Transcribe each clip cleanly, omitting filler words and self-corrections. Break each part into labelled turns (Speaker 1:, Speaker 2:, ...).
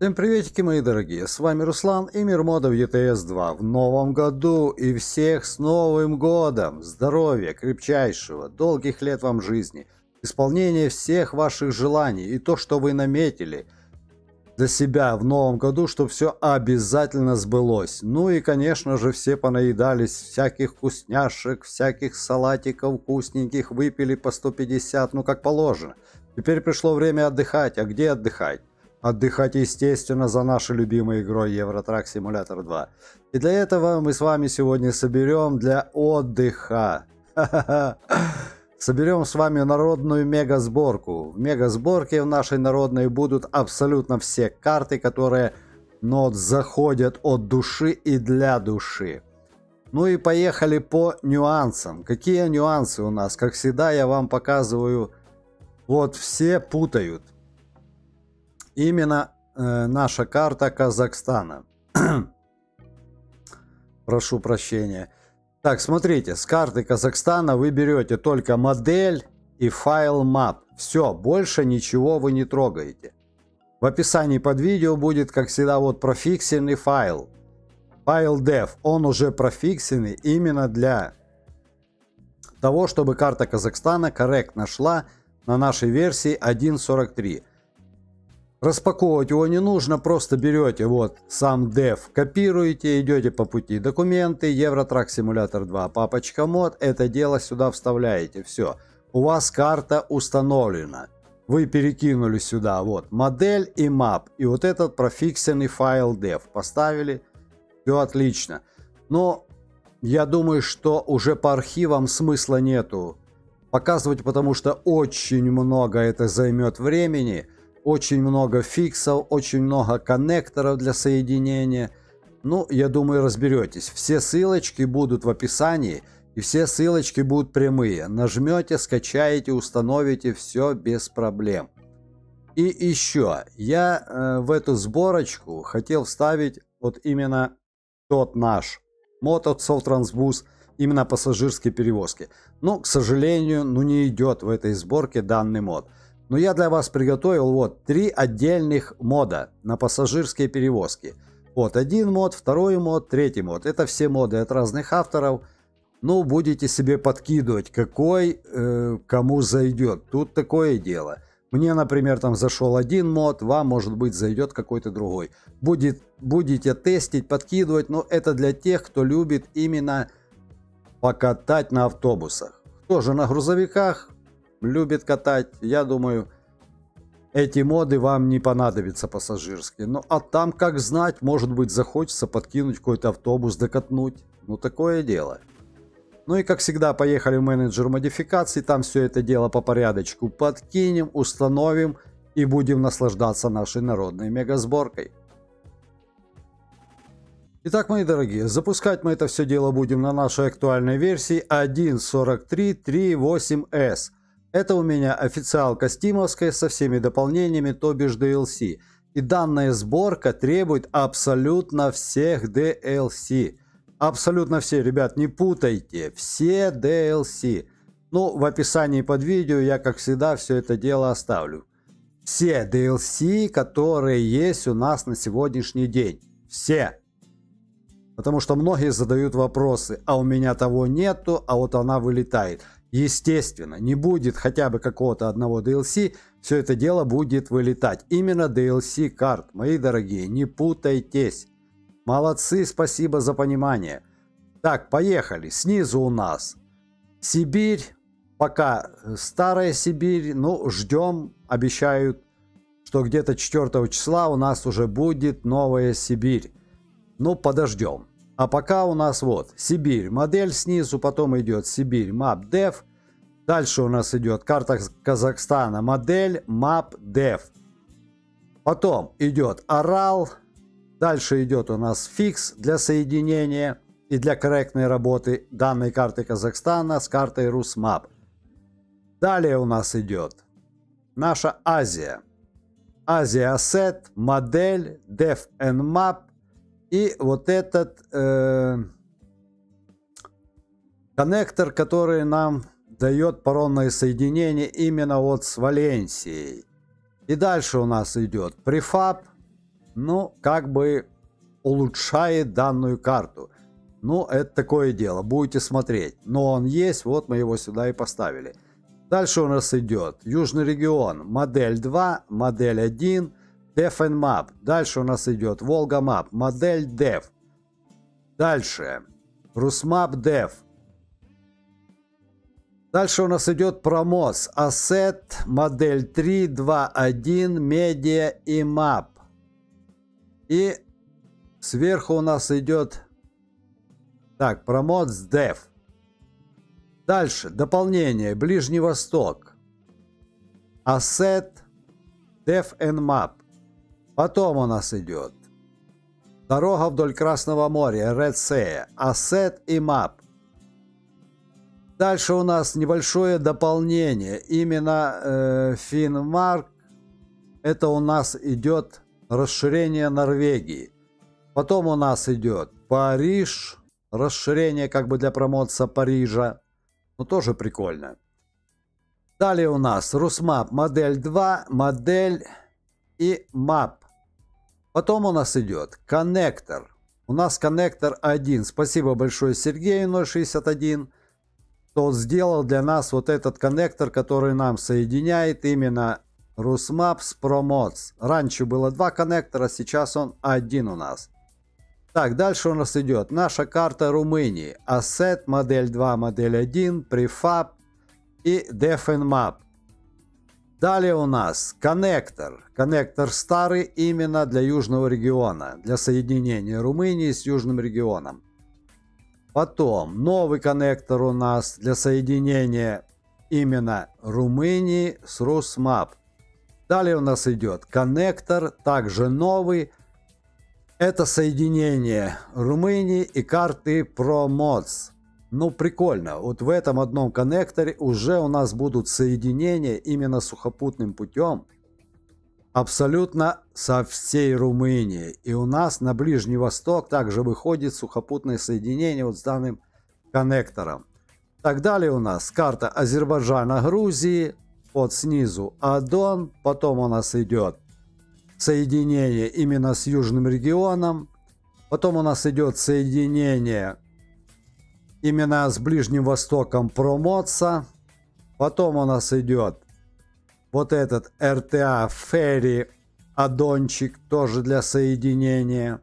Speaker 1: Всем приветики, мои дорогие, с вами Руслан и мир модов ETS 2 в новом году, и всех с Новым годом! Здоровья, крепчайшего, долгих лет вам жизни, исполнения всех ваших желаний и то, что вы наметили для себя в новом году, чтобы все обязательно сбылось. Ну и, конечно же, все понаедались всяких вкусняшек, всяких салатиков вкусненьких, выпили по 150, ну как положено. Теперь пришло время отдыхать, а где отдыхать? Отдыхать, естественно, за нашей любимой игрой Евротрак Симулятор 2. И для этого мы с вами сегодня соберем для отдыха. Соберем с вами народную мегасборку. В мегасборке в нашей народной будут абсолютно все карты, которые заходят от души и для души. Ну и поехали по нюансам. Какие нюансы у нас? Как всегда, я вам показываю. Вот все путают. Именно наша карта Казахстана. Прошу прощения. Так, смотрите, с карты Казахстана вы берете только модель и файл map. Все, больше ничего вы не трогаете. В описании под видео будет, как всегда, вот профиксенный файл. Файл dev. Он уже профиксенный именно для того, чтобы карта Казахстана корректно шла на нашей версии 1.43. Распаковывать его не нужно, просто берете вот сам dev, копируете, идете по пути документы, Евротрак Симулятор 2, папочка мод, это дело сюда вставляете, все. У вас карта установлена. Вы перекинули сюда вот модель и map, и вот этот профиксенный файл dev поставили, все отлично. Но я думаю, что уже по архивам смысла нету показывать, потому что очень много это займет времени. Очень много фиксов, очень много коннекторов для соединения. Ну, я думаю, разберетесь. Все ссылочки будут в описании, и все ссылочки будут прямые. Нажмете, скачаете, установите, все без проблем. И еще, я в эту сборочку хотел вставить вот именно тот наш мод от Softtransbus, именно пассажирской перевозки. Но, к сожалению, не идет в этой сборке данный мод. Но я для вас приготовил вот 3 отдельных мода на пассажирские перевозки. Вот один мод, второй мод, третий мод. Это все моды от разных авторов. Ну, будете себе подкидывать, какой кому зайдет. Тут такое дело. Мне, например, там зашел один мод, вам, может быть, зайдет какой-то другой. Будете тестить, подкидывать, но это для тех, кто любит именно покатать на автобусах. Кто же на грузовиках любит катать, я думаю, эти моды вам не понадобятся пассажирские. Ну, а там, как знать, может быть, захочется подкинуть какой-то автобус, докатнуть. Ну, такое дело. Ну и, как всегда, поехали в менеджер модификаций. Там все это дело по порядочку подкинем, установим и будем наслаждаться нашей народной мегасборкой. Итак, мои дорогие, запускать мы это все дело будем на нашей актуальной версии 1.43.3.8s. Это у меня официалка стимовская со всеми дополнениями, то бишь DLC. И данная сборка требует абсолютно всех DLC. Абсолютно все, ребят, не путайте. Все DLC. Ну, в описании под видео я, как всегда, все это дело оставлю. Все DLC, которые есть у нас на сегодняшний день. Все. Потому что многие задают вопросы, а у меня того нету, а вот она вылетает. Естественно, не будет хотя бы какого-то одного DLC, все это дело будет вылетать. Именно DLC карт, мои дорогие, не путайтесь. Молодцы, спасибо за понимание. Так, поехали. Снизу у нас Сибирь, пока старая Сибирь, ну ждем, обещают, что где-то 4 числа у нас уже будет новая Сибирь. Ну подождем. А пока у нас вот Сибирь, модель снизу, потом идет Сибирь, map dev. Дальше у нас идет карта Казахстана, модель, map dev. Потом идет Орал. Дальше идет у нас фикс для соединения и для корректной работы данной карты Казахстана с картой Rusmap. Далее у нас идет наша Азия. Азия Asset, модель, dev and map. И вот этот коннектор, который нам дает паромное соединение именно вот с Валенсией. И дальше у нас идет префаб, ну, как бы улучшает данную карту. Ну, это такое дело, будете смотреть. Но он есть, вот мы его сюда и поставили. Дальше у нас идет Южный регион, модель 2, модель 1, Def and Map. Дальше у нас идет Волга Map, модель Def. Дальше Русмап Def. Дальше у нас идет Промоц, Asset, модель 3, 2.1, Media и Map. И сверху у нас идет так, Промоц Def. Дальше дополнение Ближний Восток, Asset, Def and Map. Потом у нас идет Дорога вдоль Красного моря, Red Sea, Asset и Map. Дальше у нас небольшое дополнение, именно Finnmark. Это у нас идет расширение Норвегии. Потом у нас идет Париж, расширение как бы для промоции Парижа. Ну, тоже прикольно. Далее у нас Русмап, модель 2, модель и Map. Потом у нас идет коннектор. У нас коннектор 1. Спасибо большое Сергею 061. Тот сделал для нас вот этот коннектор, который нам соединяет именно Русмап с Промоц. Раньше было 2 коннектора, сейчас он 1 у нас. Так, дальше у нас идет наша карта Румынии. Asset, модель 2, модель 1, Prefab и Def and Map. Далее у нас коннектор. Коннектор старый именно для южного региона. Для соединения Румынии с южным регионом. Потом новый коннектор у нас для соединения именно Румынии с Русмап. Далее у нас идет коннектор, также новый. Это соединение Румынии и карты Промоц. Ну, прикольно. Вот в этом одном коннекторе уже у нас будут соединения именно сухопутным путем. Абсолютно со всей Румынии. И у нас на Ближний Восток также выходит сухопутное соединение вот с данным коннектором. Так, далее у нас карта Азербайджана, Грузии. Вот снизу Адон. Потом у нас идет соединение именно с южным регионом. Потом у нас идет соединение именно с Ближним Востоком Промоца. Потом у нас идет вот этот РТА Ферри Адончик, тоже для соединения.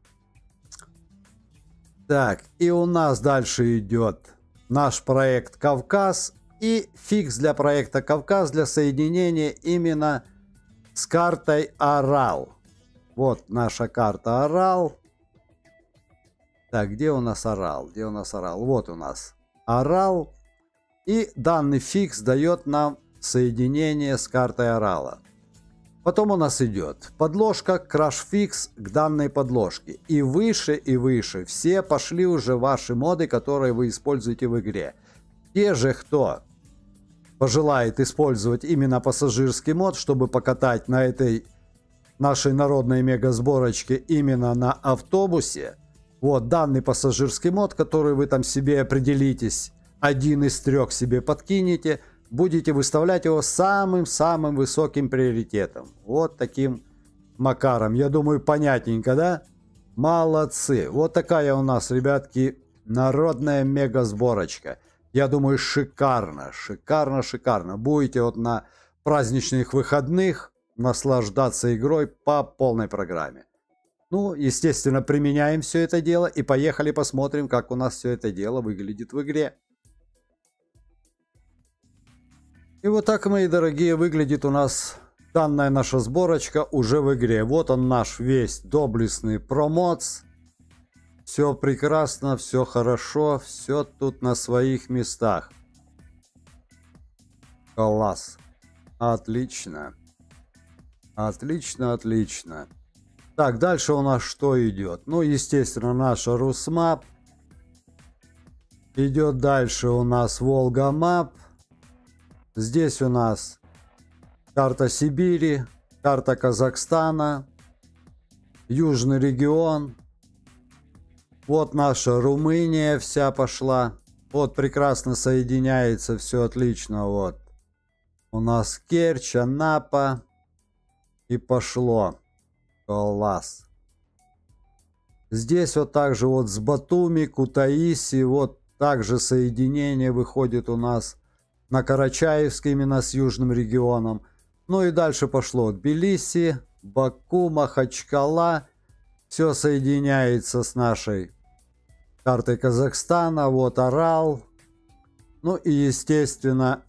Speaker 1: Так, и у нас дальше идет наш проект Кавказ и фикс для проекта Кавказ для соединения именно с картой Арал. Вот наша карта Арал. Так, где у нас Арал? Где у нас Арал? Вот у нас Арал. И данный фикс дает нам соединение с картой Арала. Потом у нас идет подложка Crash Fix к данной подложке. И выше все пошли уже ваши моды, которые вы используете в игре. Те же, кто пожелает использовать именно пассажирский мод, чтобы покатать на этой нашей народной мега-сборочке именно на автобусе. Вот данный пассажирский мод, который вы там себе определитесь, один из 3 себе подкинете, будете выставлять его самым-самым высоким приоритетом. Вот таким макаром. Я думаю, понятненько, да? Молодцы. Вот такая у нас, ребятки, народная мега-сборочка. Я думаю, шикарно, шикарно, шикарно. Будете вот на праздничных выходных наслаждаться игрой по полной программе. Ну, естественно, применяем все это дело и поехали посмотрим, как у нас все это дело выглядит в игре. И вот так, мои дорогие, выглядит у нас данная наша сборочка уже в игре. Вот он наш весь доблестный Промоц. Все прекрасно, все хорошо, все тут на своих местах. Класс. Отлично. Отлично, отлично. Так, дальше у нас что идет? Ну, естественно, наша Русмап. Идет дальше у нас Волга Мап. Здесь у нас карта Сибири, карта Казахстана, Южный регион. Вот наша Румыния вся пошла. Вот прекрасно соединяется, все отлично. Вот у нас Керчь, Анапа. И пошло. Класс. Здесь вот также вот с Батуми, Кутаиси, вот также соединение выходит у нас на Карачаевск, именно с южным регионом. Ну и дальше пошло Тбилиси, Баку, Махачкала. Все соединяется с нашей картой Казахстана. Вот Орал. Ну и естественно,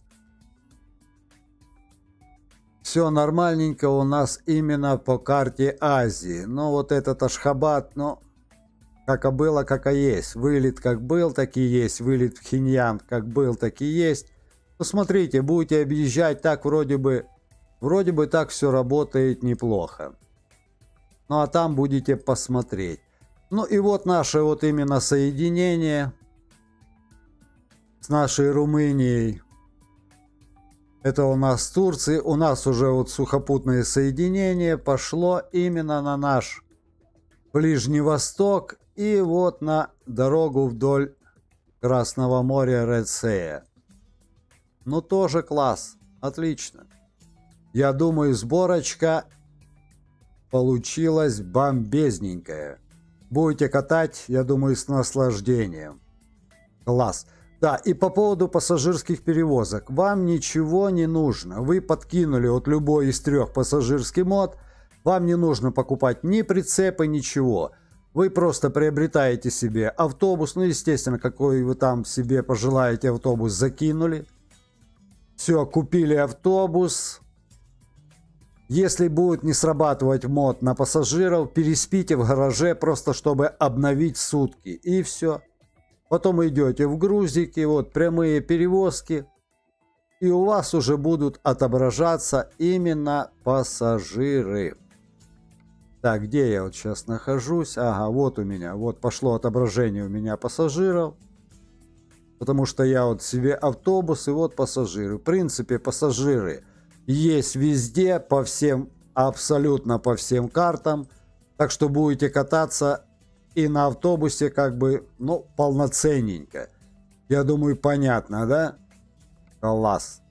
Speaker 1: все нормальненько у нас именно по карте Азии. Но вот этот Ашхабад, ну, как и было, как и есть. Вылет как был, так и есть. Вылет в Хиньян как был, так и есть. Посмотрите, будете объезжать, так вроде бы так все работает неплохо. Ну а там будете посмотреть. Ну и вот наше вот именно соединение с нашей Румынией. Это у нас с Турцией. У нас уже вот сухопутное соединение пошло именно на наш Ближний Восток. И вот на дорогу вдоль Красного моря Рецея. Ну тоже класс. Отлично. Я думаю, сборочка получилась бомбезненькая. Будете катать, я думаю, с наслаждением. Класс. Да, и по поводу пассажирских перевозок. Вам ничего не нужно. Вы подкинули вот любой из 3 пассажирский мод. Вам не нужно покупать ни прицепы, ничего. Вы просто приобретаете себе автобус. Ну, естественно, какой вы там себе пожелаете автобус, закинули. Все, купили автобус. Если будет не срабатывать мод на пассажиров, переспите в гараже, просто чтобы обновить сутки. И все. Потом идете в грузики, вот прямые перевозки. И у вас уже будут отображаться именно пассажиры. Так, где я вот сейчас нахожусь? Ага, вот у меня. Вот пошло отображение у меня пассажиров. Потому что я вот себе автобус и вот пассажиры. В принципе, пассажиры есть везде, по всем, абсолютно по всем картам. Так что будете кататься и на автобусе как бы, ну, полноценненько. Я думаю, понятно, да? Класс.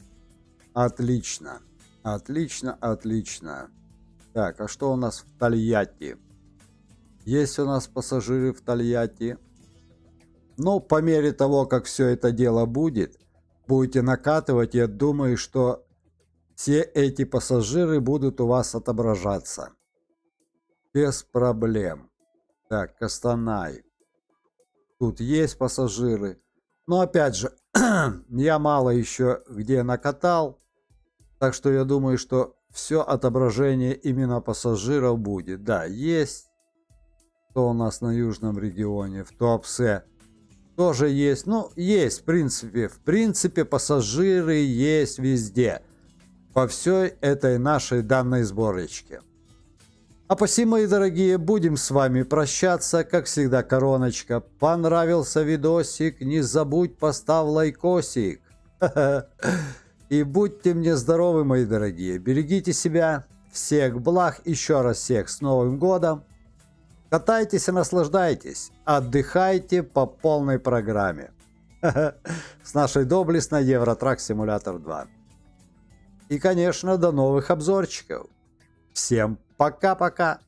Speaker 1: Отлично. Отлично, отлично. Так, а что у нас в Тольятти? Есть у нас пассажиры в Тольятти? Ну, по мере того, как все это дело будет, будете накатывать, я думаю, что все эти пассажиры будут у вас отображаться. Без проблем. Так, Костанай. Тут есть пассажиры. Но опять же, я мало еще где накатал. Так что я думаю, что все отображение именно пассажиров будет. Да, есть. Что у нас на южном регионе? В Туапсе тоже есть. Ну, есть, в принципе. В принципе, пассажиры есть везде. По всей этой нашей данной сборочке. А посему, мои дорогие, будем с вами прощаться. Как всегда, короночка. Понравился видосик? Не забудь, поставь лайкосик. И будьте мне здоровы, мои дорогие. Берегите себя. Всех благ. Еще раз всех с Новым годом. Катайтесь и наслаждайтесь. Отдыхайте по полной программе. С нашей доблестной Евротрак Симулятор 2. И, конечно, до новых обзорчиков. Всем пока-пока.